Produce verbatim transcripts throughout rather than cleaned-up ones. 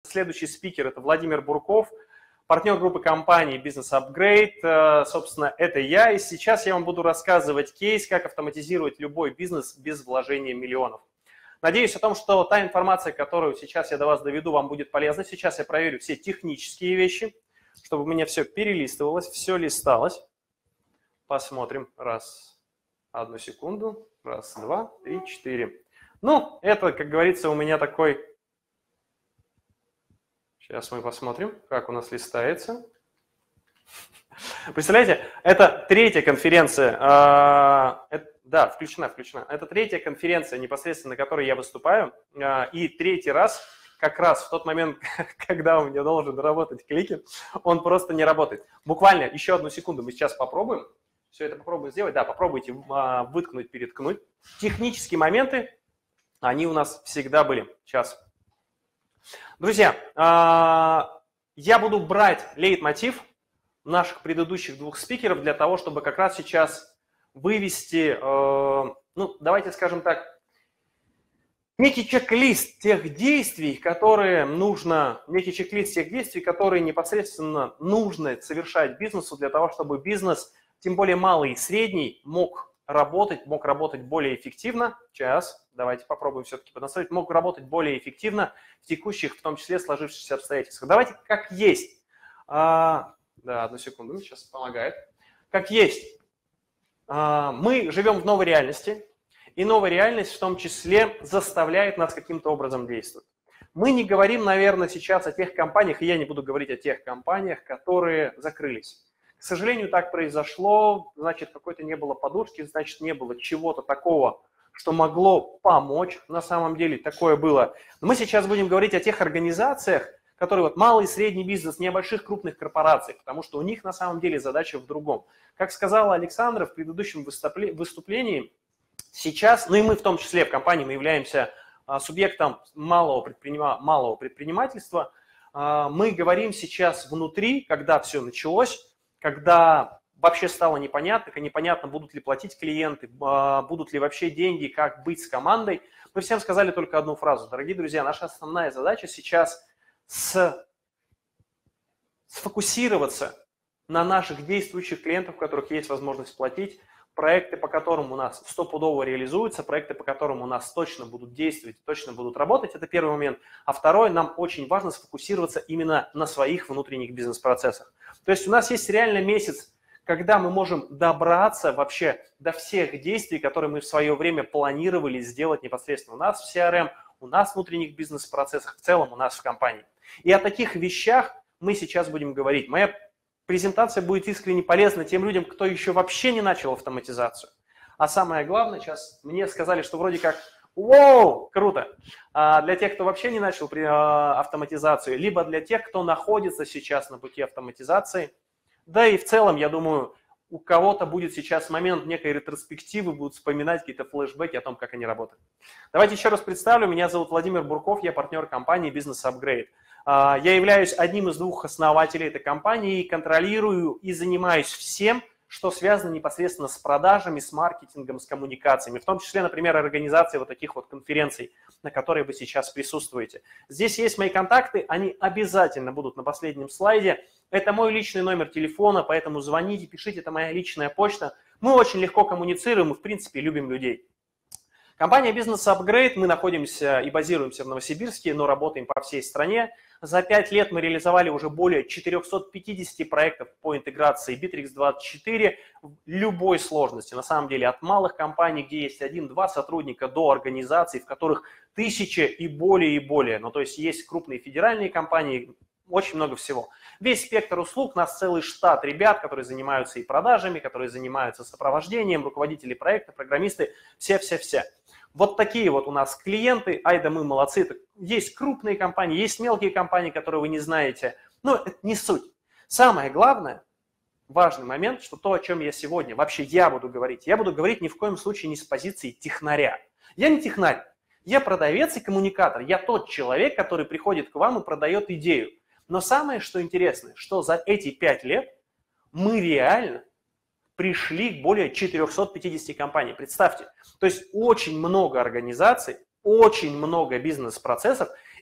следующий спикер – это Владимир Бурков, партнер группы компании Business Upgrade. Собственно, это я. И сейчас я вам буду рассказывать кейс, как автоматизировать любой бизнес без вложения миллионов. Надеюсь о том, что та информация, которую сейчас я до вас доведу, вам будет полезна. Сейчас я проверю все технические вещи, чтобы у меня все перелистывалось, все листалось. Посмотрим. Раз, одну секунду. Раз, два, три, четыре. Ну, это, как говорится, у меня такой... Сейчас мы посмотрим, как у нас листается. Представляете, это третья конференция. Это, да, включена, включена. Это третья конференция, непосредственно на которой я выступаю. И третий раз, как раз в тот момент, когда у меня должен работать кликер, он просто не работает. Буквально еще одну секунду мы сейчас попробуем. Все это попробуем сделать. Да, попробуйте выткнуть, переткнуть. Технические моменты, они у нас всегда были. Сейчас. Друзья, я буду брать лейтмотив наших предыдущих двух спикеров для того, чтобы как раз сейчас вывести, ну, давайте скажем так, некий чек-лист тех действий, которые нужно, некий чек-лист тех действий, которые непосредственно нужно совершать бизнесу для того, чтобы бизнес, тем более малый и средний, мог работать, мог работать более эффективно. Сейчас, давайте попробуем все-таки поднастроить, мог работать более эффективно в текущих, в том числе, сложившихся обстоятельствах. Давайте как есть. А, да, одну секунду, сейчас помогает. Как есть. А, мы живем в новой реальности, и новая реальность в том числе заставляет нас каким-то образом действовать. Мы не говорим, наверное, сейчас о тех компаниях, и я не буду говорить о тех компаниях, которые закрылись. К сожалению, так произошло, значит, какой-то не было подушки, значит, не было чего-то такого, что могло помочь. На самом деле такое было. Но мы сейчас будем говорить о тех организациях, которые вот малый и средний бизнес, не о больших крупных корпорациях, потому что у них на самом деле задача в другом. Как сказала Александра в предыдущем выступлении, сейчас, ну и мы в том числе в компании, мы являемся субъектом малого, предпринима, малого предпринимательства, мы говорим сейчас внутри, когда все началось, когда вообще стало непонятно, непонятно, будут ли платить клиенты, будут ли вообще деньги, как быть с командой. Мы всем сказали только одну фразу. Дорогие друзья, наша основная задача сейчас с... сфокусироваться на наших действующих клиентах, у которых есть возможность платить, проекты, по которым у нас стопудово реализуются, проекты, по которым у нас точно будут действовать, точно будут работать. Это первый момент. А второй, нам очень важно сфокусироваться именно на своих внутренних бизнес-процессах. То есть у нас есть реально месяц, когда мы можем добраться вообще до всех действий, которые мы в свое время планировали сделать непосредственно у нас в си ар эм, у нас в внутренних бизнес-процессах, в целом у нас в компании. И о таких вещах мы сейчас будем говорить. Моя презентация будет искренне полезна тем людям, кто еще вообще не начал автоматизацию. А самое главное, сейчас мне сказали, что вроде как, вау, круто, а для тех, кто вообще не начал автоматизацию, либо для тех, кто находится сейчас на пути автоматизации. Да и в целом, я думаю, у кого-то будет сейчас момент некой ретроспективы, будут вспоминать какие-то флешбеки о том, как они работают. Давайте еще раз представлю. Меня зовут Владимир Бурков, я партнер компании Business Upgrade. Я являюсь одним из двух основателей этой компании, контролирую и занимаюсь всем, что связано непосредственно с продажами, с маркетингом, с коммуникациями, в том числе, например, организацией вот таких вот конференций, на которые вы сейчас присутствуете. Здесь есть мои контакты, они обязательно будут на последнем слайде. Это мой личный номер телефона, поэтому звоните, пишите, это моя личная почта. Мы очень легко коммуницируем и, в принципе, любим людей. Компания Business Upgrade, мы находимся и базируемся в Новосибирске, но работаем по всей стране. За пять лет мы реализовали уже более четырёхсот пятидесяти проектов по интеграции Битрикс двадцать четыре любой сложности. На самом деле от малых компаний, где есть один-два сотрудника, до организаций, в которых тысячи и более и более. Ну, то есть есть крупные федеральные компании, очень много всего. Весь спектр услуг, у нас целый штат ребят, которые занимаются и продажами, которые занимаются сопровождением, руководители проекта, программисты, все-все-все. Вот такие вот у нас клиенты, ай да мы молодцы. Есть крупные компании, есть мелкие компании, которые вы не знаете, но это не суть. Самое главное, важный момент, что то, о чем я сегодня, вообще я буду говорить, я буду говорить ни в коем случае не с позиции технаря. Я не технарь, я продавец и коммуникатор, я тот человек, который приходит к вам и продает идею. Но самое, что интересно, что за эти пять лет мы реально пришли к более четырёхсот пятидесяти компаний. Представьте, то есть очень много организаций, очень много бизнес-процессов,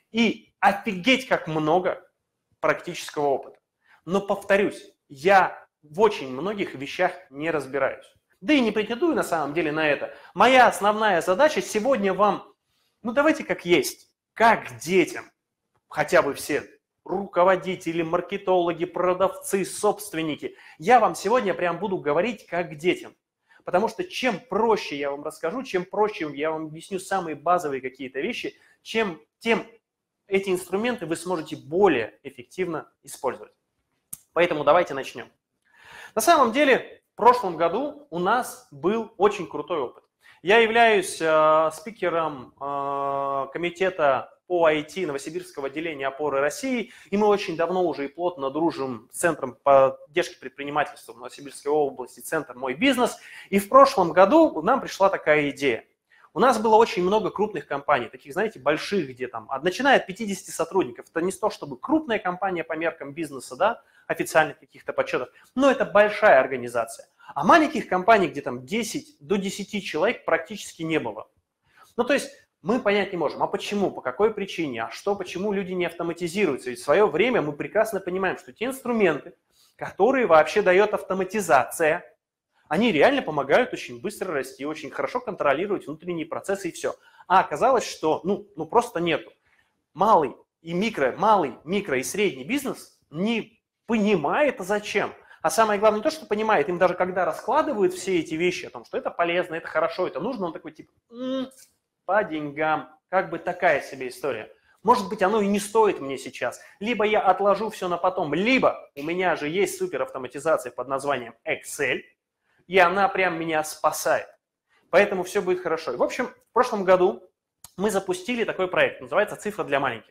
и офигеть как много практического опыта. Но повторюсь, я в очень многих вещах не разбираюсь. Да и не претендую на самом деле на это. Моя основная задача сегодня вам, ну давайте как есть, как детям, хотя бы все руководители, маркетологи, продавцы, собственники. Я вам сегодня прям буду говорить как детям. Потому что чем проще я вам расскажу, чем проще я вам объясню самые базовые какие-то вещи, чем, тем эти инструменты вы сможете более эффективно использовать. Поэтому давайте начнем. На самом деле, в прошлом году у нас был очень крутой опыт. Я являюсь э, спикером э, комитета по ай ти Новосибирского отделения опоры России, и мы очень давно уже и плотно дружим с Центром поддержки предпринимательства в Новосибирской области, Центр «Мой бизнес». И в прошлом году нам пришла такая идея. У нас было очень много крупных компаний, таких, знаете, больших, где там, начиная от пятидесяти сотрудников. Это не то, чтобы крупная компания по меркам бизнеса, да, официальных каких-то подсчетов, но это большая организация. А маленьких компаний, где там десять до десяти человек, практически не было. Ну, то есть мы понять не можем, а почему, по какой причине, а что, почему люди не автоматизируются. Ведь в свое время мы прекрасно понимаем, что те инструменты, которые вообще дает автоматизация, они реально помогают очень быстро расти, очень хорошо контролировать внутренние процессы и все. А оказалось, что ну, ну просто нету. Малый и микро, малый, микро и средний бизнес не понимает, зачем. А самое главное не то, что понимает, им даже когда раскладывают все эти вещи о том, что это полезно, это хорошо, это нужно, он такой типа, м-м, по деньгам, как бы такая себе история. Может быть, оно и не стоит мне сейчас. Либо я отложу все на потом, либо у меня же есть суперавтоматизация под названием Excel, и она прям меня спасает. Поэтому все будет хорошо. И, в общем, в прошлом году мы запустили такой проект, называется «Цифра для маленьких».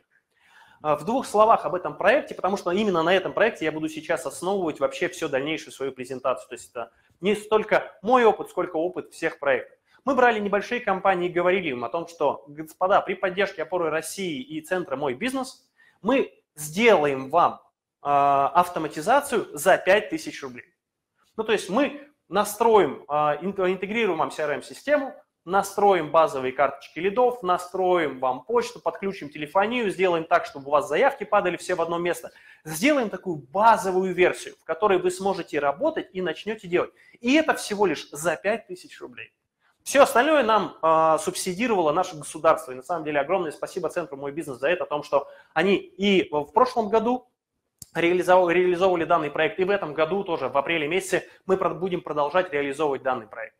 В двух словах об этом проекте, потому что именно на этом проекте я буду сейчас основывать вообще всю дальнейшую свою презентацию. То есть это не столько мой опыт, сколько опыт всех проектов. Мы брали небольшие компании и говорили им о том, что, господа, при поддержке опоры России и Центра «Мой бизнес» мы сделаем вам э, автоматизацию за пять тысяч рублей. Ну, то есть мы настроим, э, интегрируем вам си ар эм-систему, настроим базовые карточки лидов, настроим вам почту, подключим телефонию, сделаем так, чтобы у вас заявки падали все в одно место. Сделаем такую базовую версию, в которой вы сможете работать и начнете делать. И это всего лишь за пять тысяч рублей. Все остальное нам э, субсидировало наше государство. И на самом деле огромное спасибо Центру «Мой бизнес» за это, о том, что они и в прошлом году реализовали, реализовывали данный проект, и в этом году тоже, в апреле месяце, мы будем продолжать реализовывать данный проект.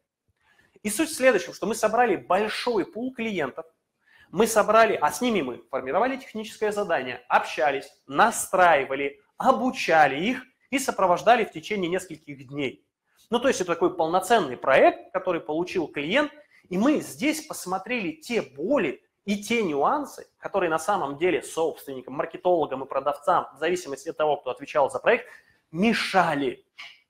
И суть в следующем, что мы собрали большой пул клиентов, мы собрали, а с ними мы формировали техническое задание, общались, настраивали, обучали их и сопровождали в течение нескольких дней. Ну, то есть это такой полноценный проект, который получил клиент, и мы здесь посмотрели те боли и те нюансы, которые на самом деле собственникам, маркетологам и продавцам, в зависимости от того, кто отвечал за проект, мешали.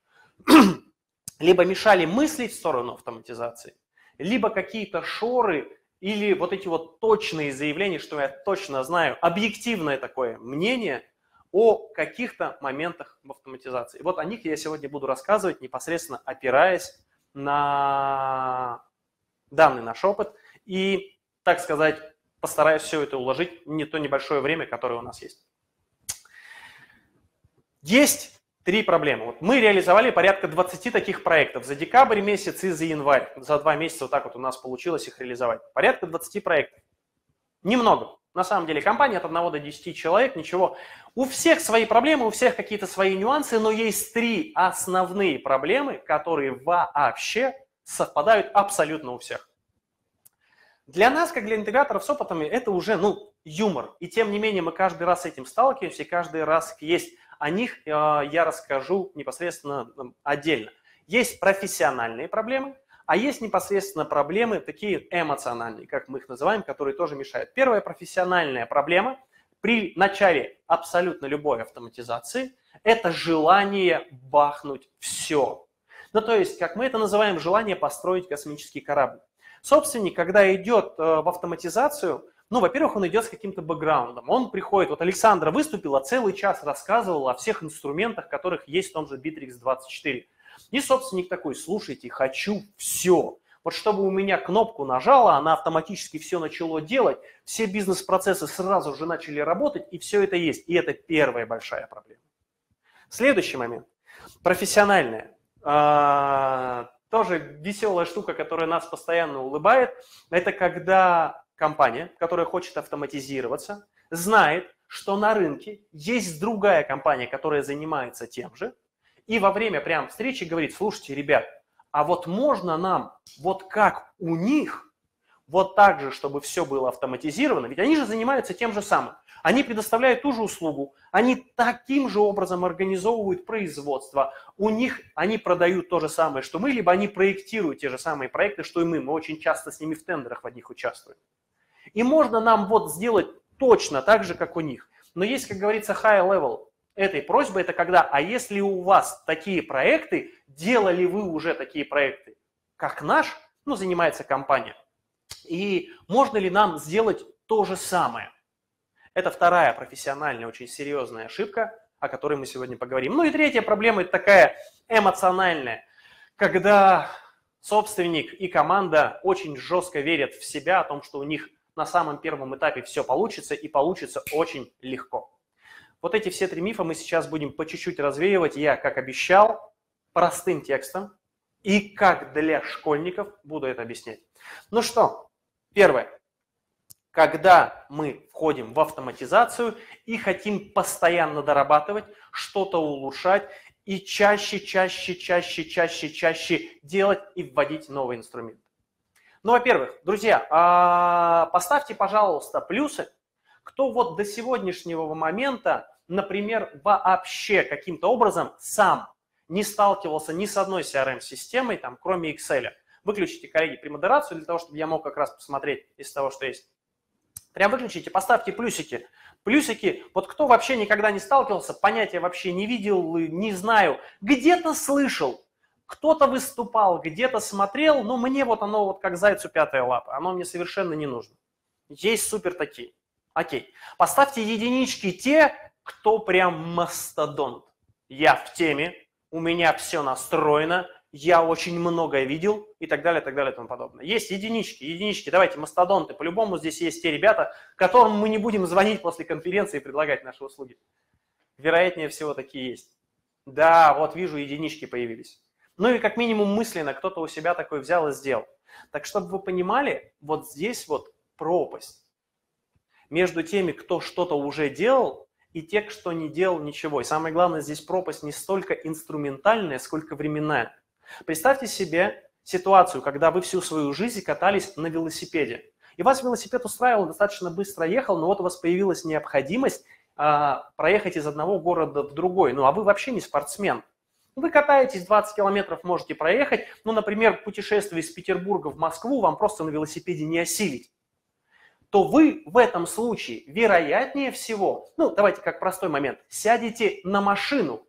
Либо мешали мыслить в сторону автоматизации, либо какие-то шоры или вот эти вот точные заявления, что я точно знаю, объективное такое мнение о каких-то моментах в автоматизации. Вот о них я сегодня буду рассказывать, непосредственно опираясь на данный наш опыт и, так сказать, постараюсь все это уложить в не то небольшое время, которое у нас есть. Есть три проблемы. Вот мы реализовали порядка двадцати таких проектов за декабрь месяц и за январь. За два месяца вот так вот у нас получилось их реализовать. Порядка двадцати проектов. Немного. На самом деле компания от одного до десяти человек, ничего. У всех свои проблемы, у всех какие-то свои нюансы, но есть три основные проблемы, которые вообще совпадают абсолютно у всех. Для нас, как для интеграторов с опытами, это уже ну, юмор. И тем не менее мы каждый раз с этим сталкиваемся, и каждый раз есть о них э, я расскажу непосредственно э, отдельно. Есть профессиональные проблемы, а есть непосредственно проблемы такие эмоциональные, как мы их называем, которые тоже мешают. Первая профессиональная проблема при начале абсолютно любой автоматизации – это желание бахнуть все. Ну, то есть, как мы это называем, желание построить космический корабль. Собственник, когда идет э, в автоматизацию, ну, во-первых, он идет с каким-то бэкграундом. Он приходит, вот Александра выступила, целый час рассказывала о всех инструментах, которых есть в том же Битрикс двадцать четыре. И собственник такой, слушайте, хочу все. Вот чтобы у меня кнопку нажала, она автоматически все начало делать, все бизнес-процессы сразу же начали работать, и все это есть. И это первая большая проблема. Следующий момент. Профессиональная. А, тоже веселая штука, которая нас постоянно улыбает. Это когда компания, которая хочет автоматизироваться, знает, что на рынке есть другая компания, которая занимается тем же, и во время прям встречи говорит: слушайте, ребят, а вот можно нам вот как у них, вот так же, чтобы все было автоматизировано, ведь они же занимаются тем же самым. Они предоставляют ту же услугу, они таким же образом организовывают производство, у них они продают то же самое, что мы, либо они проектируют те же самые проекты, что и мы. Мы очень часто с ними в тендерах в одних участвуем. И можно нам вот сделать точно так же, как у них. Но есть, как говорится, high level этой просьбы, это когда: а если у вас такие проекты, делали вы уже такие проекты, как наш, ну, занимается компания, и можно ли нам сделать то же самое? Это вторая профессиональная, очень серьезная ошибка, о которой мы сегодня поговорим. Ну и третья проблема – это такая эмоциональная, когда собственник и команда очень жестко верят в себя, о том, что у них на самом первом этапе все получится, и получится очень легко. Вот эти все три мифа мы сейчас будем по чуть-чуть развеивать. Я, как обещал, простым текстом и как для школьников буду это объяснять. Ну что, первое. Когда мы входим в автоматизацию и хотим постоянно дорабатывать, что-то улучшать и чаще, чаще, чаще, чаще, чаще делать и вводить новые инструменты. Ну, во-первых, друзья, поставьте, пожалуйста, плюсы, кто вот до сегодняшнего момента, например, вообще каким-то образом сам не сталкивался ни с одной си ар эм-системой, там, кроме Excel. Выключите, коллеги, премодерацию для того, чтобы я мог как раз посмотреть из того, что есть. Прям выключите, поставьте плюсики. Плюсики, вот кто вообще никогда не сталкивался, понятия вообще не видел, не знаю, где-то слышал, кто-то выступал, где-то смотрел, но мне вот оно вот как зайцу пятая лапа, оно мне совершенно не нужно. Есть супер такие. Окей. Поставьте единички те, кто прям мастодонт. Я в теме, у меня все настроено, я очень многое видел и так далее, так далее и тому подобное. Есть единички, единички, давайте, мастодонты. По-любому здесь есть те ребята, которым мы не будем звонить после конференции и предлагать наши услуги. Вероятнее всего такие есть. Да, вот вижу, единички появились. Ну и как минимум мысленно кто-то у себя такой взял и сделал. Так чтобы вы понимали, вот здесь вот пропасть между теми, кто что-то уже делал, и те, кто не делал ничего. И самое главное, здесь пропасть не столько инструментальная, сколько временная. Представьте себе ситуацию, когда вы всю свою жизнь катались на велосипеде. И вас велосипед устраивал, достаточно быстро ехал, но вот у вас появилась необходимость а, проехать из одного города в другой. Ну а вы вообще не спортсмен. Вы катаетесь, двадцать километров можете проехать. Ну, например, путешествие из Петербурга в Москву вам просто на велосипеде не осилить. То вы в этом случае, вероятнее всего, ну, давайте как простой момент, сядете на машину,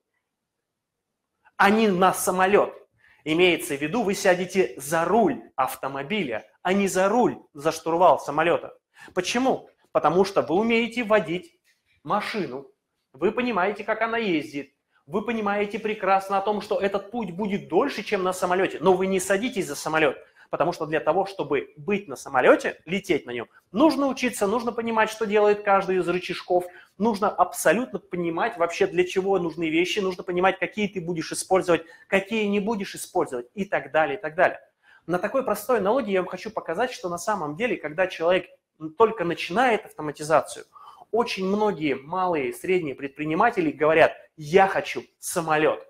а не на самолет. Имеется в виду, вы сядете за руль автомобиля, а не за руль, за штурвал самолета. Почему? Потому что вы умеете водить машину, вы понимаете, как она ездит, вы понимаете прекрасно о том, что этот путь будет дольше, чем на самолете, но вы не садитесь за самолет. Потому что для того, чтобы быть на самолете, лететь на нем, нужно учиться, нужно понимать, что делает каждый из рычажков, нужно абсолютно понимать вообще, для чего нужны вещи, нужно понимать, какие ты будешь использовать, какие не будешь использовать и так далее, и так далее. На такой простой аналогии я вам хочу показать, что на самом деле, когда человек только начинает автоматизацию, очень многие малые и средние предприниматели говорят: я хочу самолет.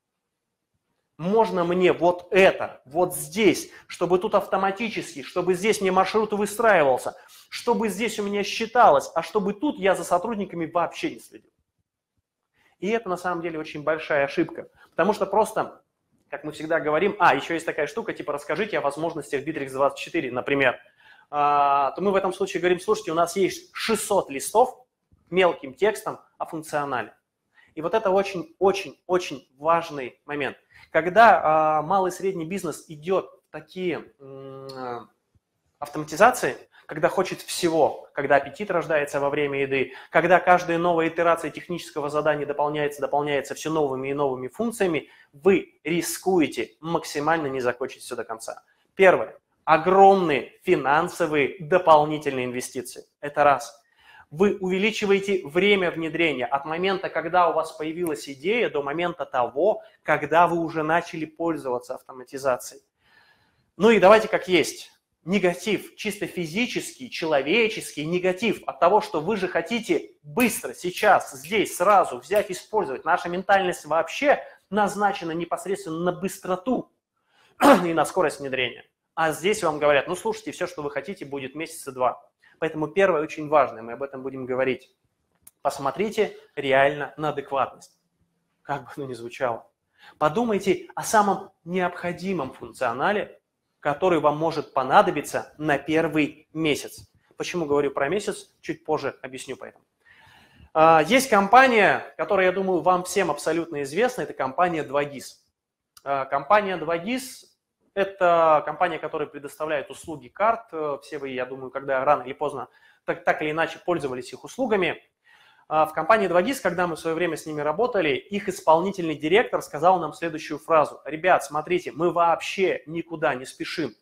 Можно мне вот это, вот здесь, чтобы тут автоматически, чтобы здесь мне маршрут выстраивался, чтобы здесь у меня считалось, а чтобы тут я за сотрудниками вообще не следил. И это на самом деле очень большая ошибка, потому что просто, как мы всегда говорим, а, еще есть такая штука, типа расскажите о возможностях Bittrex двадцать четыре, например, а, то мы в этом случае говорим: слушайте, у нас есть шестьсот листов мелким текстом о функционале. И вот это очень-очень-очень важный момент. Когда э, малый и средний бизнес идет в такие э, автоматизации, когда хочет всего, когда аппетит рождается во время еды, когда каждая новая итерация технического задания дополняется, дополняется все новыми и новыми функциями, вы рискуете максимально не закончить все до конца. Первое. огромные финансовые дополнительные инвестиции. Это раз. Вы увеличиваете время внедрения от момента, когда у вас появилась идея, до момента того, когда вы уже начали пользоваться автоматизацией. Ну и давайте как есть. Негатив, чисто физический, человеческий негатив от того, что вы же хотите быстро, сейчас, здесь, сразу взять и использовать. Наша ментальность вообще назначена непосредственно на быстроту и на скорость внедрения. А здесь вам говорят, ну слушайте, все, что вы хотите, будет месяца два. Поэтому первое очень важное, мы об этом будем говорить. Посмотрите реально на адекватность. Как бы оно ни звучало. Подумайте о самом необходимом функционале, который вам может понадобиться на первый месяц. Почему говорю про месяц, чуть позже объясню поэтому. Есть компания, которая, я думаю, вам всем абсолютно известна, это компания два гис. Компания два гис – это компания, которая предоставляет услуги карт. Все вы, я думаю, когда рано или поздно так, так или иначе пользовались их услугами. В компании два гис, когда мы в свое время с ними работали, их исполнительный директор сказал нам следующую фразу. Ребят, смотрите, мы вообще никуда не спешим.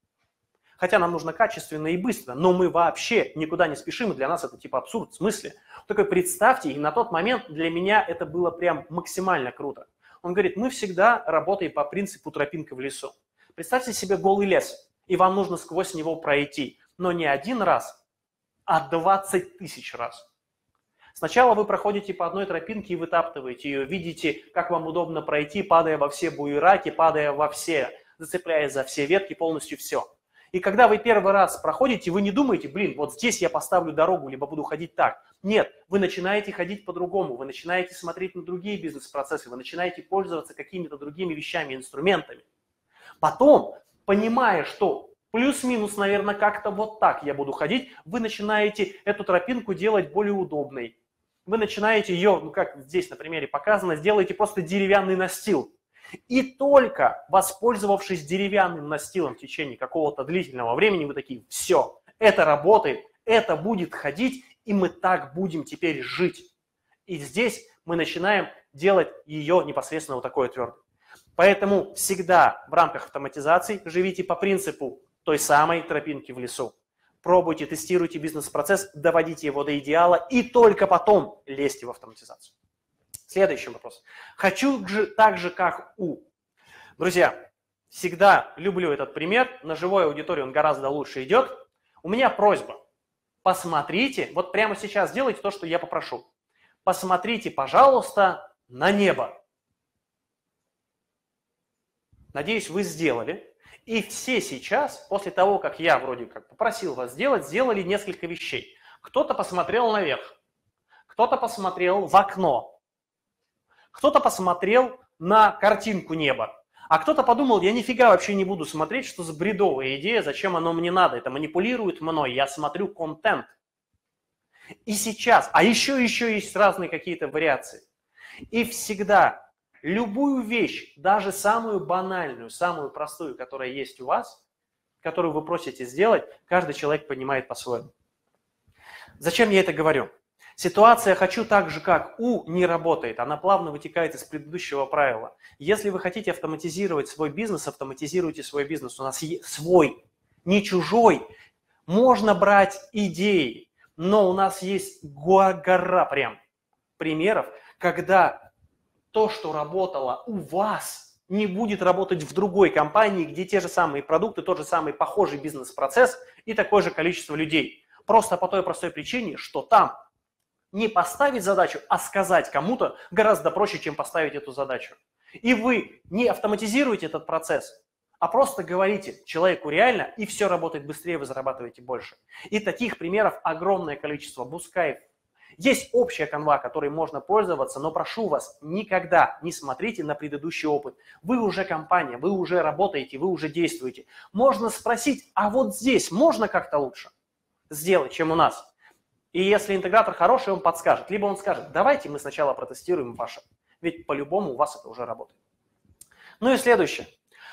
Хотя нам нужно качественно и быстро, но мы вообще никуда не спешим, и для нас это типа абсурд. В смысле? Такой представьте, и на тот момент для меня это было прям максимально круто. Он говорит, мы всегда работаем по принципу тропинка в лесу. Представьте себе голый лес, и вам нужно сквозь него пройти, но не один раз, а двадцать тысяч раз. Сначала вы проходите по одной тропинке и вытаптываете ее, видите, как вам удобно пройти, падая во все буераки, падая во все, зацепляясь за все ветки, полностью все. И когда вы первый раз проходите, вы не думаете, блин, вот здесь я поставлю дорогу, либо буду ходить так. Нет, вы начинаете ходить по-другому, вы начинаете смотреть на другие бизнес-процессы, вы начинаете пользоваться какими-то другими вещами, инструментами. Потом, понимая, что плюс-минус, наверное, как-то вот так я буду ходить, вы начинаете эту тропинку делать более удобной. Вы начинаете ее, ну как здесь на примере показано, сделаете просто деревянный настил. И только воспользовавшись деревянным настилом в течение какого-то длительного времени, вы такие, все, это работает, это будет ходить, и мы так будем теперь жить. И здесь мы начинаем делать ее непосредственно вот такой твердой. Поэтому всегда в рамках автоматизации живите по принципу той самой тропинки в лесу. Пробуйте, тестируйте бизнес-процесс, доводите его до идеала и только потом лезьте в автоматизацию. Следующий вопрос. Хочу же так же, как у. Друзья, всегда люблю этот пример. На живой аудитории он гораздо лучше идет. У меня просьба. Посмотрите, вот прямо сейчас сделайте то, что я попрошу. Посмотрите, пожалуйста, на небо. Надеюсь, вы сделали. И все сейчас, после того, как я вроде как попросил вас сделать, сделали несколько вещей. Кто-то посмотрел наверх, кто-то посмотрел в окно, кто-то посмотрел на картинку неба, а кто-то подумал, я нифига вообще не буду смотреть, что за бредовая идея, зачем оно мне надо, это манипулирует мной, я смотрю контент. И сейчас, а еще, еще есть разные какие-то вариации. И всегда любую вещь, даже самую банальную, самую простую, которая есть у вас, которую вы просите сделать, каждый человек понимает по-своему. Зачем я это говорю? Ситуация «хочу так же, как у» не работает. Она плавно вытекает из предыдущего правила. Если вы хотите автоматизировать свой бизнес, автоматизируйте свой бизнес. У нас есть свой, не чужой. Можно брать идеи, но у нас есть гора прям примеров, когда то, что работало у вас, не будет работать в другой компании, где те же самые продукты, тот же самый похожий бизнес-процесс и такое же количество людей. Просто по той простой причине, что там не поставить задачу, а сказать кому-то гораздо проще, чем поставить эту задачу. И вы не автоматизируете этот процесс, а просто говорите человеку реально, и все работает быстрее, вы зарабатываете больше. И таких примеров огромное количество. Пускай есть общая канва, которой можно пользоваться, но прошу вас, никогда не смотрите на предыдущий опыт. Вы уже компания, вы уже работаете, вы уже действуете. Можно спросить, а вот здесь можно как-то лучше сделать, чем у нас? И если интегратор хороший, он подскажет. Либо он скажет, давайте мы сначала протестируем ваше. Ведь по-любому у вас это уже работает. Ну и следующее.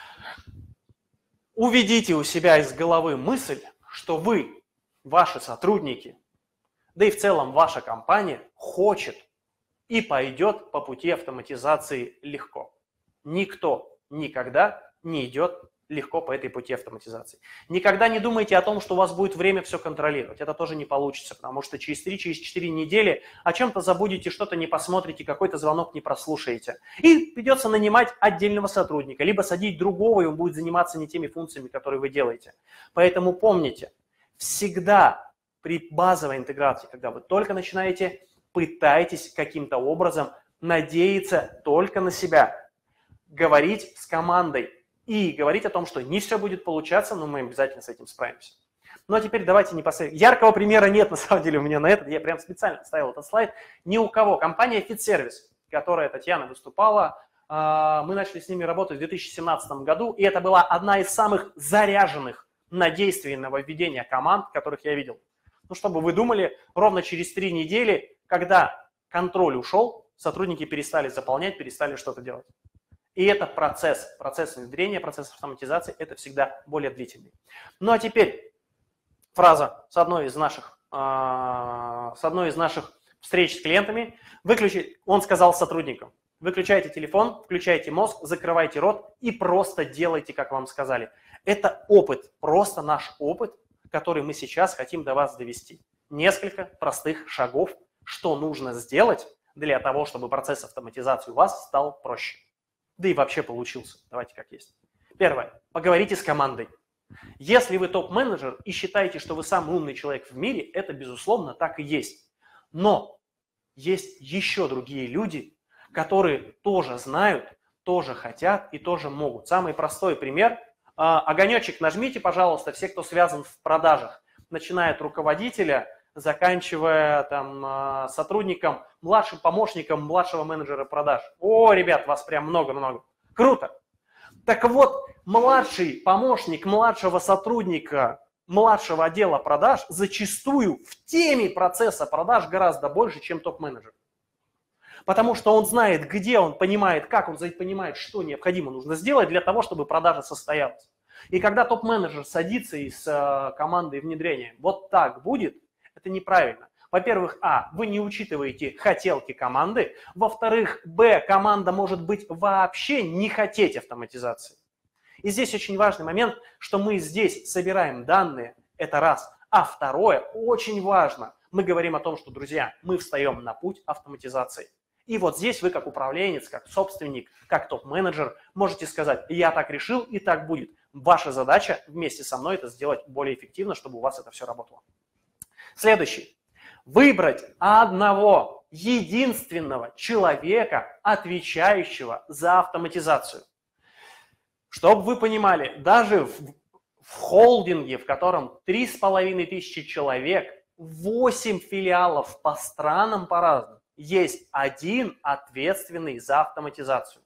Уведите у себя из головы мысль, что вы, ваши сотрудники, да и в целом ваша компания хочет и пойдет по пути автоматизации легко. Никто никогда не идет легко по этой пути автоматизации. Никогда не думайте о том, что у вас будет время все контролировать. Это тоже не получится, потому что через три, через четыре недели о чем-то забудете, что-то не посмотрите, какой-то звонок не прослушаете. И придется нанимать отдельного сотрудника, либо садить другого, и он будет заниматься не теми функциями, которые вы делаете. Поэтому помните, всегда при базовой интеграции, когда вы только начинаете, пытайтесь каким-то образом надеяться только на себя, говорить с командой, и говорить о том, что не все будет получаться, но мы обязательно с этим справимся. Ну а теперь давайте непосредственно. Яркого примера нет на самом деле у меня на этот. Я прям специально ставил этот слайд. Ни у кого. Компания FitService, которая Татьяна выступала, мы начали с ними работать в две тысячи семнадцатом году, и это была одна из самых заряженных на действие нововведения команд, которых я видел. Ну, чтобы вы думали, ровно через три недели, когда контроль ушел, сотрудники перестали заполнять, перестали что-то делать. И это процесс, процесс внедрения, процесс автоматизации, это всегда более длительный. Ну а теперь фраза с одной из наших, э, с одной из наших встреч с клиентами. Выключи, он сказал сотрудникам, выключайте телефон, включайте мозг, закрывайте рот и просто делайте, как вам сказали. Это опыт, просто наш опыт, который мы сейчас хотим до вас довести. Несколько простых шагов, что нужно сделать для того, чтобы процесс автоматизации у вас стал проще. Да и вообще получился. Давайте как есть. Первое. Поговорите с командой. Если вы топ-менеджер и считаете, что вы самый умный человек в мире, это, безусловно, так и есть. Но есть еще другие люди, которые тоже знают, тоже хотят и тоже могут. Самый простой пример. Огонечек нажмите, пожалуйста, все, кто связан в продажах, начиная от руководителя, заканчивая там сотрудником, младшим помощником младшего менеджера продаж. О, ребят, вас прям много-много. Круто. Так вот, младший помощник младшего сотрудника младшего отдела продаж зачастую в теме процесса продаж гораздо больше, чем топ-менеджер. Потому что он знает, где он понимает, как он понимает, что необходимо нужно сделать для того, чтобы продажа состоялась. И когда топ-менеджер садится и с командой внедрения вот так будет, это неправильно. Во-первых, а, вы не учитываете хотелки команды. Во-вторых, б, команда может быть вообще не хотеть автоматизации. И здесь очень важный момент, что мы здесь собираем данные, это раз. А второе, очень важно, мы говорим о том, что, друзья, мы встаем на путь автоматизации. И вот здесь вы как управленец, как собственник, как топ-менеджер можете сказать, я так решил и так будет. Ваша задача вместе со мной это сделать более эффективно, чтобы у вас это все работало. Следующий. Выбрать одного единственного человека, отвечающего за автоматизацию. Чтобы вы понимали, даже в, в холдинге, в котором три с половиной тысячи человек, восемь филиалов по странам по-разному, есть один ответственный за автоматизацию.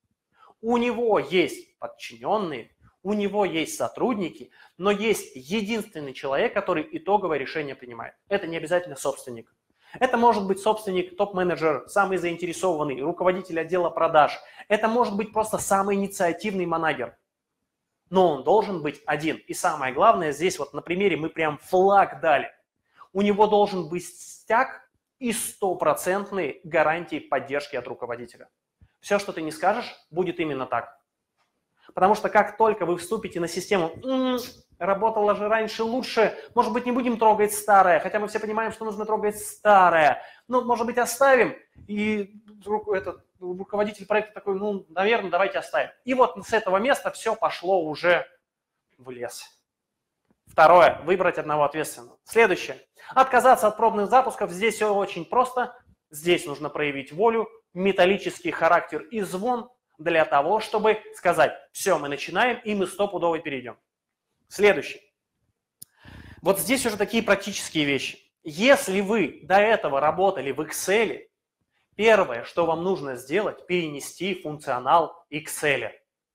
У него есть подчиненные, у него есть сотрудники, но есть единственный человек, который итоговое решение принимает. Это не обязательно собственник. Это может быть собственник, топ-менеджер, самый заинтересованный, руководитель отдела продаж. Это может быть просто самый инициативный менеджер. Но он должен быть один. И самое главное, здесь вот на примере мы прям флаг дали. У него должен быть стяг и стопроцентные гарантии поддержки от руководителя. Все, что ты не скажешь, будет именно так. Потому что как только вы вступите на систему, м-м, работала же раньше лучше, может быть, не будем трогать старое, хотя мы все понимаем, что нужно трогать старое. Ну, может быть, оставим, и этот руководитель проекта такой, ну, наверное, давайте оставим. И вот с этого места все пошло уже в лес. Второе. Выбрать одного ответственного. Следующее. Отказаться от пробных запусков. Здесь все очень просто. Здесь нужно проявить волю, металлический характер и звон, для того, чтобы сказать, все, мы начинаем, и мы стопудово перейдем. Следующий. Вот здесь уже такие практические вещи. Если вы до этого работали в Excel, первое, что вам нужно сделать, перенести функционал Excel.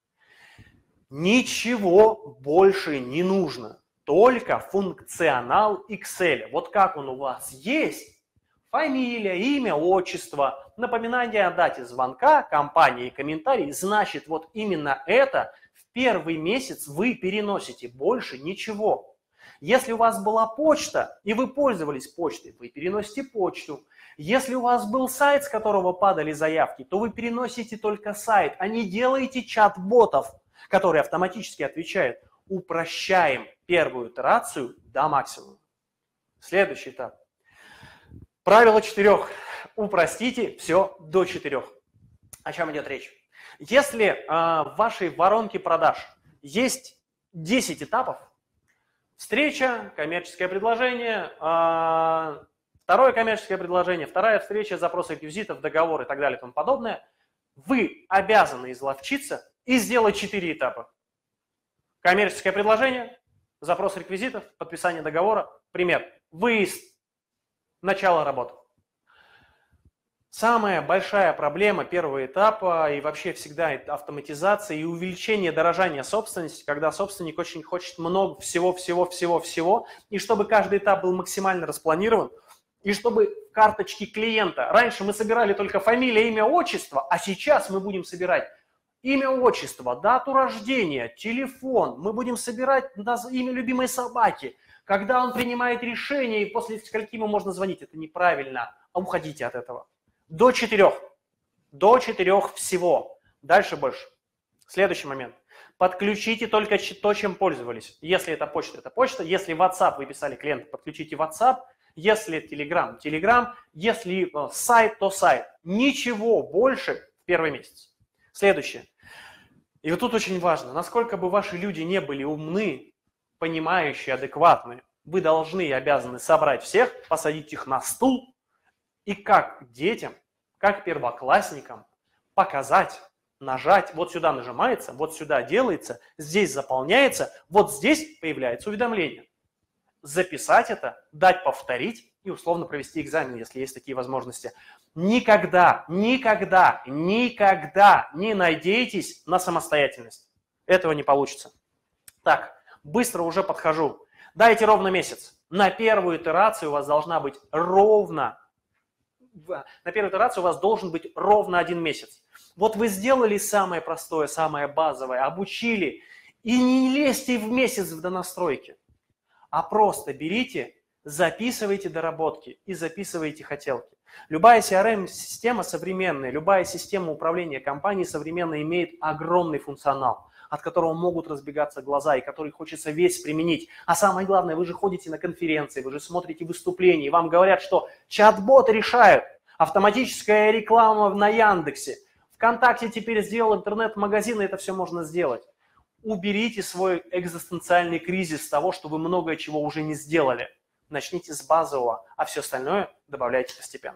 Ничего больше не нужно, только функционал Excel. Вот как он у вас есть, фамилия, имя, отчество, напоминание о дате звонка, компании и комментарий, значит, вот именно это в первый месяц вы переносите, больше ничего. Если у вас была почта, и вы пользовались почтой, вы переносите почту. Если у вас был сайт, с которого падали заявки, то вы переносите только сайт, а не делаете чат-ботов. который автоматически отвечает: упрощаем первую итерацию до максимума. Следующий этап. Правило четырех. Упростите все до четырех. О чем идет речь? Если э, в вашей воронке продаж есть десять этапов: встреча, коммерческое предложение, э, второе коммерческое предложение, вторая встреча, запрос реквизитов, договор и так далее и тому подобное, вы обязаны изловчиться и сделать четыре этапа. Коммерческое предложение, запрос реквизитов, подписание договора, пример, выезд, начало работы. Самая большая проблема первого этапа и вообще всегда автоматизация и увеличение дорожания собственности, когда собственник очень хочет много всего-всего-всего-всего, и чтобы каждый этап был максимально распланирован, и чтобы карточки клиента, раньше мы собирали только фамилия, имя, отчество, а сейчас мы будем собирать имя, отчество, дату рождения, телефон, мы будем собирать имя любимой собаки, когда он принимает решение и после скольки ему можно звонить. Это неправильно, а уходите от этого. До четырех. До четырех всего. Дальше больше. Следующий момент. Подключите только то, чем пользовались. Если это почта, это почта. Если WhatsApp вы писали клиенту, подключите WhatsApp. Если Telegram, Telegram. Если сайт, то сайт. Ничего больше в первый месяц. Следующее. И вот тут очень важно, насколько бы ваши люди не были умны, понимающие, адекватные, вы должны и обязаны собрать всех, посадить их на стул и как детям, как первоклассникам показать, нажать, вот сюда нажимается, вот сюда делается, здесь заполняется, вот здесь появляется уведомление. Записать это, дать повторить и условно провести экзамен, если есть такие возможности. Никогда, никогда, никогда не надейтесь на самостоятельность. Этого не получится. Так, быстро уже подхожу. Дайте ровно месяц. На первую итерацию у вас должна быть ровно На первой итерации у вас должен быть ровно один месяц. Вот вы сделали самое простое, самое базовое, обучили, и не лезьте в месяц в донастройки, а просто берите, записывайте доработки и записывайте хотелки. Любая си ар эм-система современная, любая система управления компанией современная имеет огромный функционал, от которого могут разбегаться глаза и который хочется весь применить. А самое главное, вы же ходите на конференции, вы же смотрите выступления, и вам говорят, что чат-боты решают, автоматическая реклама на Яндексе, ВКонтакте теперь сделал интернет-магазин, и это все можно сделать. Уберите свой экзистенциальный кризис с того, что вы многое чего уже не сделали. Начните с базового, а все остальное добавляйте постепенно.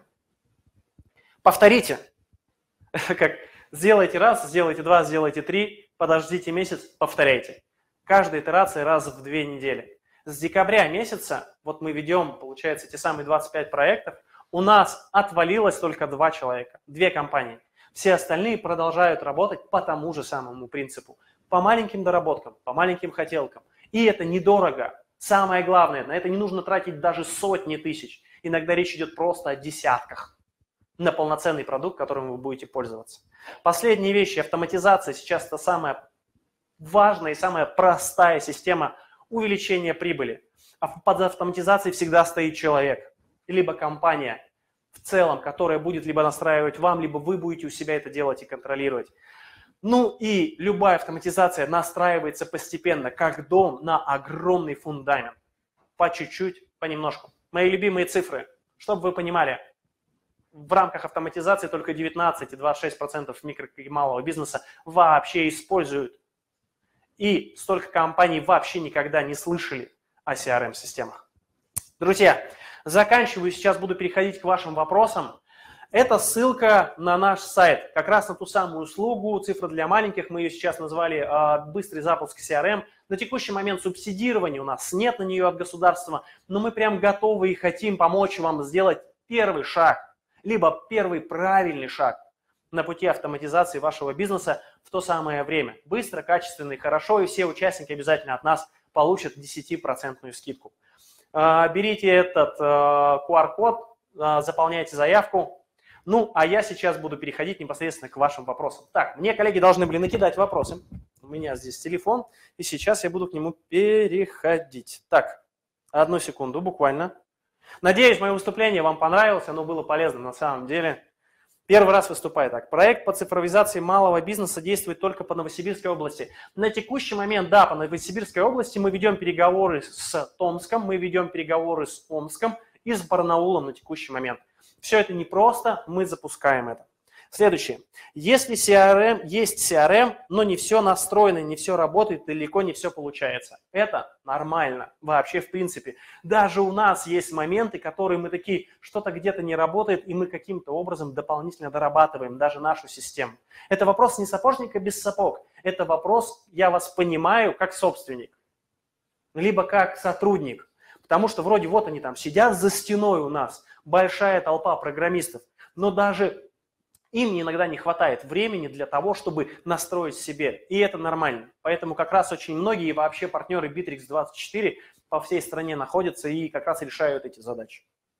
Повторите. Как сделайте раз, сделайте два, сделайте три, подождите месяц, повторяйте. Каждая итерация раз в две недели. С декабря месяца, вот мы ведем, получается, те самые двадцать пять проектов, у нас отвалилось только два человека, две компании. Все остальные продолжают работать по тому же самому принципу. По маленьким доработкам, по маленьким хотелкам. И это недорого. Самое главное, на это не нужно тратить даже сотни тысяч. Иногда речь идет просто о десятках на полноценный продукт, которым вы будете пользоваться. Последние вещи. Автоматизация сейчас это самая важная и самая простая система увеличения прибыли. А под автоматизацией всегда стоит человек, либо компания в целом, которая будет либо настраивать вам, либо вы будете у себя это делать и контролировать. Ну и любая автоматизация настраивается постепенно, как дом на огромный фундамент. По чуть-чуть, понемножку. Мои любимые цифры, чтобы вы понимали, в рамках автоматизации только девятнадцать и двадцать шесть процентов микро и малого бизнеса вообще используют. И столько компаний вообще никогда не слышали о си ар эм-системах. Друзья, заканчиваю, сейчас буду переходить к вашим вопросам. Это ссылка на наш сайт, как раз на ту самую услугу, цифра для маленьких, мы ее сейчас назвали э, быстрый запуск си ар эм. На текущий момент субсидирования у нас нет на нее от государства, но мы прям готовы и хотим помочь вам сделать первый шаг, либо первый правильный шаг на пути автоматизации вашего бизнеса в то самое время. Быстро, качественно и хорошо, и все участники обязательно от нас получат десятипроцентную скидку. Э, берите этот э, ку ар-код, э, заполняйте заявку. Ну, а я сейчас буду переходить непосредственно к вашим вопросам. Так, мне коллеги должны были накидать вопросы. У меня здесь телефон, и сейчас я буду к нему переходить. Так, одну секунду буквально. Надеюсь, мое выступление вам понравилось, оно было полезно на самом деле. Первый раз выступаю так. Проект по цифровизации малого бизнеса действует только по Новосибирской области. На текущий момент, да, по Новосибирской области мы ведем переговоры с Томском, мы ведем переговоры с Омском и с Барнаулом на текущий момент. Все это непросто, мы запускаем это. Следующее. Если си ар эм, есть си ар эм, но не все настроено, не все работает, далеко не все получается. Это нормально вообще в принципе. Даже у нас есть моменты, которые мы такие, что-то где-то не работает, и мы каким-то образом дополнительно дорабатываем даже нашу систему. Это вопрос не сапожника без сапог. Это вопрос, я вас понимаю, как собственник, либо как сотрудник. Потому что вроде вот они там сидят за стеной у нас, большая толпа программистов, но даже им иногда не хватает времени для того, чтобы настроить себе, и это нормально. Поэтому как раз очень многие вообще партнеры Битрикс двадцать четыре по всей стране находятся и как раз решают эти задачи.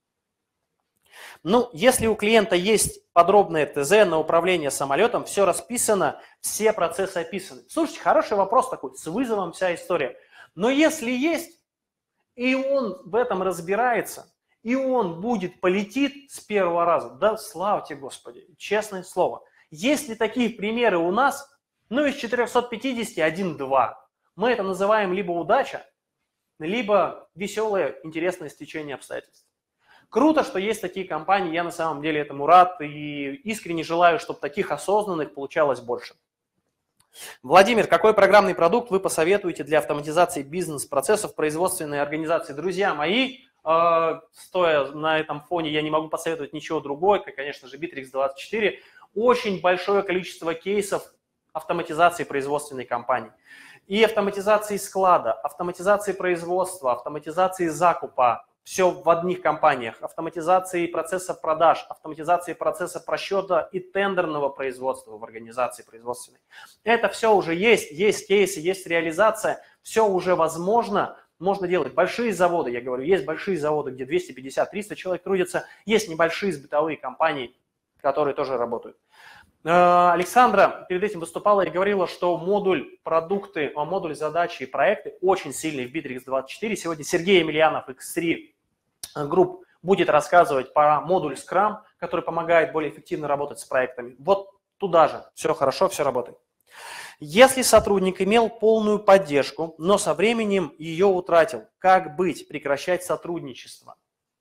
Ну, если у клиента есть подробное ТЗ на управление самолетом, все расписано, все процессы описаны. Слушайте, хороший вопрос такой, с вызовом вся история. Но если есть, и он в этом разбирается, и он будет, полетит с первого раза. Да, слава тебе, Господи, честное слово. Есть ли такие примеры у нас? Ну, из четырёхсот пятидесяти один-два. Мы это называем либо удача, либо веселое, интересное стечение обстоятельств. Круто, что есть такие компании, я на самом деле этому рад и искренне желаю, чтобы таких осознанных получалось больше. Владимир, какой программный продукт вы посоветуете для автоматизации бизнес-процессов производственной организации? Друзья мои, стоя на этом фоне, я не могу посоветовать ничего другого, как, конечно же, Битрикс двадцать четыре. Очень большое количество кейсов автоматизации производственной компании. И автоматизации склада, автоматизации производства, автоматизации закупа. Все в одних компаниях. Автоматизации процесса продаж, автоматизации процесса просчета и тендерного производства в организации производственной. Это все уже есть, есть кейсы, есть реализация, все уже возможно. Можно делать большие заводы, я говорю, есть большие заводы, где двести пятьдесят - триста человек трудятся, есть небольшие бытовые компании, которые тоже работают. Александра перед этим выступала и говорила, что модуль продукты, модуль задачи и проекты очень сильный в Битрикс двадцать четыре. Сегодня Сергей Емельянов, икс три Group, будет рассказывать про модуль Scrum, который помогает более эффективно работать с проектами. Вот туда же все хорошо, все работает. Если сотрудник имел полную поддержку, но со временем ее утратил, как быть, прекращать сотрудничество?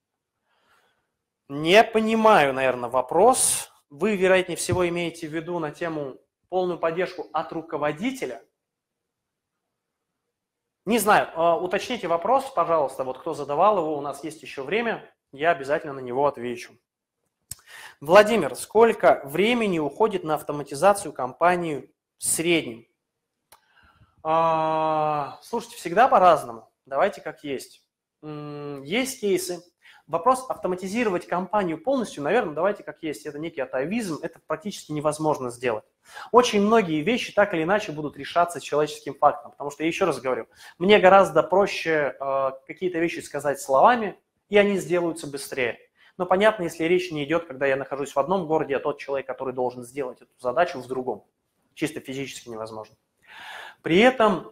Не понимаю, наверное, вопрос. Вы, вероятнее всего, имеете в виду на тему полную поддержку от руководителя? Не знаю, уточните вопрос, пожалуйста, вот кто задавал его, у нас есть еще время, я обязательно на него отвечу. Владимир, сколько времени уходит на автоматизацию компании в среднем? А, слушайте, всегда по-разному. Давайте как есть. Есть кейсы. Вопрос автоматизировать компанию полностью, наверное, давайте как есть. Это некий атовизм, это практически невозможно сделать. Очень многие вещи так или иначе будут решаться человеческим фактором. Потому что, я еще раз говорю, мне гораздо проще э, какие-то вещи сказать словами, и они сделаются быстрее. Но понятно, если речь не идет, когда я нахожусь в одном городе, а тот человек, который должен сделать эту задачу, в другом. Чисто физически невозможно. При этом,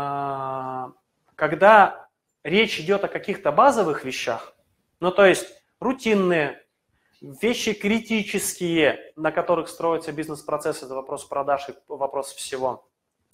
когда речь идет о каких-то базовых вещах, ну то есть рутинные, вещи критические, на которых строится бизнес-процесс, это вопрос продаж и вопрос всего,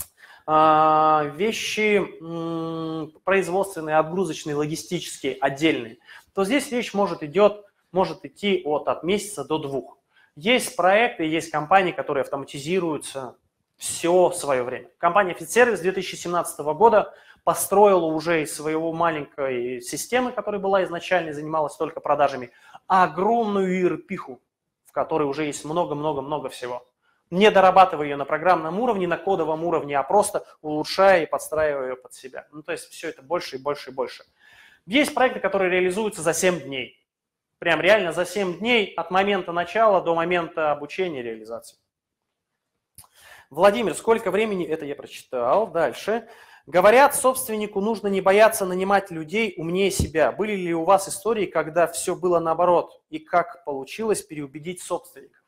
вещи производственные, отгрузочные, логистические, отдельные, то здесь речь может, идет, может идти от, от месяца до двух. Есть проекты, есть компании, которые автоматизируются все свое время. Компания FitService с две тысячи семнадцатого года построила уже из своего маленькой системы, которая была изначально и занималась только продажами, огромную и эр пи-ху, в которой уже есть много-много-много всего. Не дорабатывая ее на программном уровне, на кодовом уровне, а просто улучшая и подстраивая ее под себя. Ну, то есть все это больше и больше и больше. Есть проекты, которые реализуются за семь дней. Прям реально за семь дней от момента начала до момента обучения и реализации. Владимир, сколько времени, это я прочитал, дальше. Говорят, собственнику нужно не бояться нанимать людей умнее себя. Были ли у вас истории, когда все было наоборот? И как получилось переубедить собственника?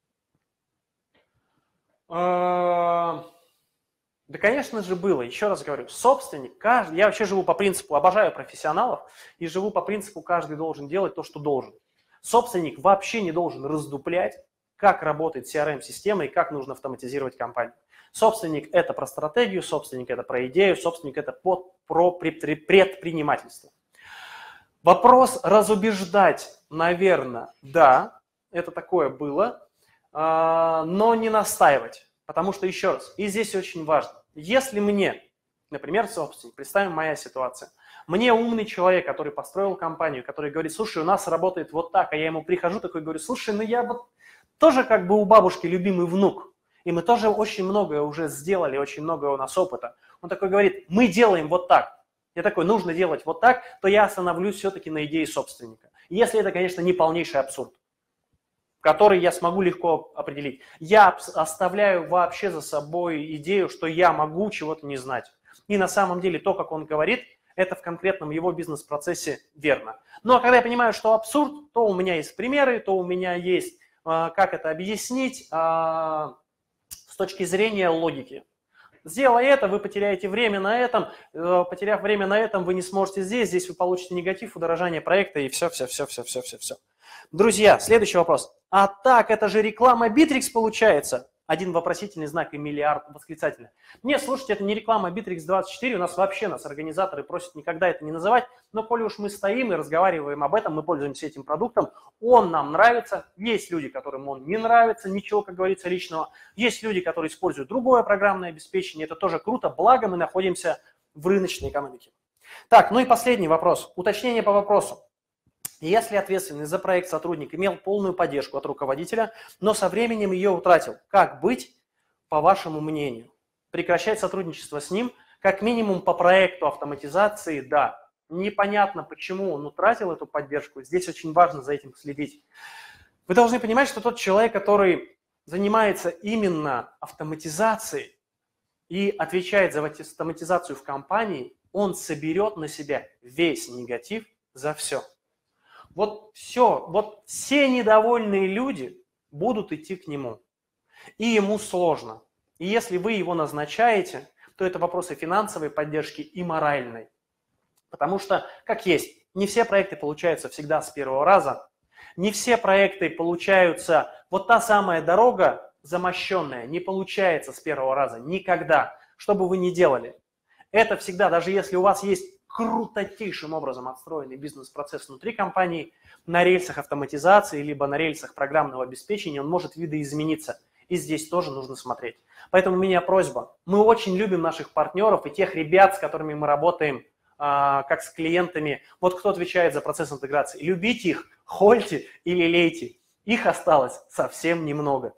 Да, конечно же, было. Еще раз говорю, собственник, каждый, я вообще живу по принципу, обожаю профессионалов, и живу по принципу, каждый должен делать то, что должен. Собственник вообще не должен раздуплять как работает си ар эм-система и как нужно автоматизировать компанию. Собственник – это про стратегию, собственник – это про идею, собственник – это про предпринимательство. Вопрос разубеждать, наверное, да, это такое было, но не настаивать. Потому что, еще раз, и здесь очень важно, если мне, например, собственник, представим моя ситуация, мне умный человек, который построил компанию, который говорит, слушай, у нас работает вот так, а я ему прихожу такой, говорю, слушай, ну я вот тоже как бы у бабушки любимый внук, и мы тоже очень многое уже сделали, очень многое у нас опыта. Он такой говорит, мы делаем вот так. Я такой, нужно делать вот так, то я остановлюсь все-таки на идее собственника. Если это, конечно, не полнейший абсурд, который я смогу легко определить. Я оставляю вообще за собой идею, что я могу чего-то не знать. И на самом деле то, как он говорит, это в конкретном его бизнес-процессе верно. Но когда я понимаю, что абсурд, то у меня есть примеры, то у меня есть, как это объяснить с точки зрения логики. Сделай это, вы потеряете время на этом, потеряв время на этом, вы не сможете здесь, здесь вы получите негатив, удорожание проекта и все, все, все, все, все, все, все. Друзья, следующий вопрос. А так, это же реклама Bittrex получается? Один вопросительный знак и миллиард восклицательных. Нет, слушайте, это не реклама Bittrex двадцать четыре, у нас вообще нас организаторы просят никогда это не называть, но коли уж мы стоим и разговариваем об этом, мы пользуемся этим продуктом, он нам нравится, есть люди, которым он не нравится, ничего, как говорится, личного, есть люди, которые используют другое программное обеспечение, это тоже круто, благо мы находимся в рыночной экономике. Так, ну и последний вопрос, уточнение по вопросу. Если ответственный за проект сотрудник имел полную поддержку от руководителя, но со временем ее утратил, как быть, по вашему мнению? Прекращать сотрудничество с ним, как минимум по проекту автоматизации, да. Непонятно, почему он утратил эту поддержку, здесь очень важно за этим следить. Вы должны понимать, что тот человек, который занимается именно автоматизацией и отвечает за автоматизацию в компании, он соберет на себя весь негатив за все. Вот все, вот все недовольные люди будут идти к нему, и ему сложно. И если вы его назначаете, то это вопросы финансовой поддержки и моральной. Потому что, как есть, не все проекты получаются всегда с первого раза, не все проекты получаются, вот та самая дорога замощенная не получается с первого раза, никогда, что бы вы ни делали. Это всегда, даже если у вас есть крутотейшим образом отстроенный бизнес-процесс внутри компании, на рельсах автоматизации, либо на рельсах программного обеспечения, он может видоизмениться. И здесь тоже нужно смотреть. Поэтому у меня просьба. Мы очень любим наших партнеров и тех ребят, с которыми мы работаем, а, как с клиентами. Вот кто отвечает за процесс интеграции. Любите их, хольте и лелейте. Их осталось совсем немного.